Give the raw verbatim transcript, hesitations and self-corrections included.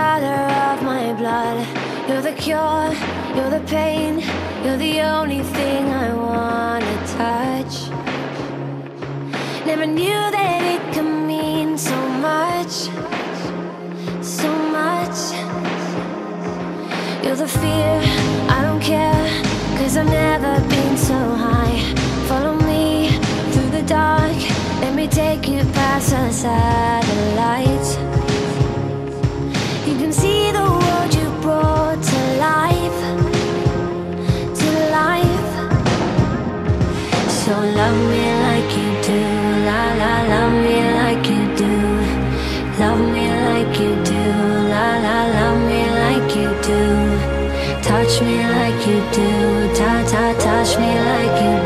father of my blood. You're the cure, you're the pain, you're the only thing I wanna touch. Never knew that it could mean so much, so much. You're the fear, I don't care, cause I've never been so high. Follow me through the dark, let me take you past the satellites. You can see the world you brought to life, to life. So love me like you do, la la, love me like you do. Love me like you do, la la, love me like you do. Touch me like you do, ta ta, touch me like you do.